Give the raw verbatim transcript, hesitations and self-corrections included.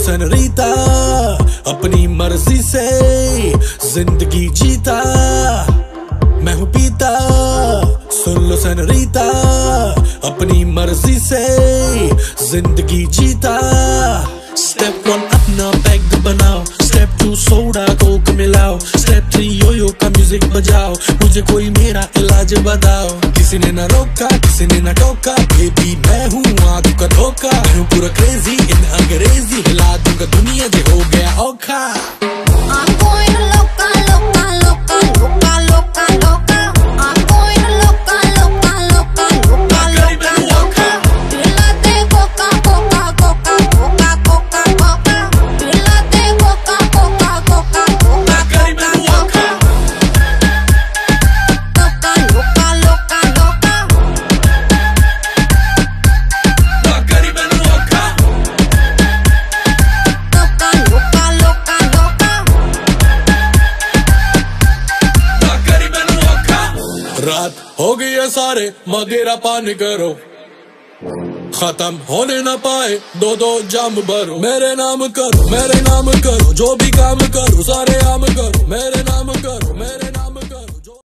सेनोरीता, अपनी मर्जी से जिंदगी जीता। मैं हूँ पीता, सुन लो सेनोरीता, अपनी मर्जी से जिंदगी जीता। स्टेप वन अपना पैग बनाओ, स्टेप टू सोडा कोक मिलाओ, स्टेप थ्री योयो का म्यूजिक बजाओ, मुझे कोई मेरा इलाज बताओ। किसी ने ना रोका, किसी ने ना टोका, बेबी मैं हूँ आंखों का धोखा। मैं हूँ पूरा क्रेजी इन अंग्रेजी, हिला दूंगा दुनिया जो हो गया औखा। रात हो गई है सारे मदिरा पानी करो, खत्म होने ना पाए दो दो जाम भरो। मेरे नाम करो, मेरे नाम करो, जो भी काम करो सारे आम करो। मेरे नाम करो, मेरे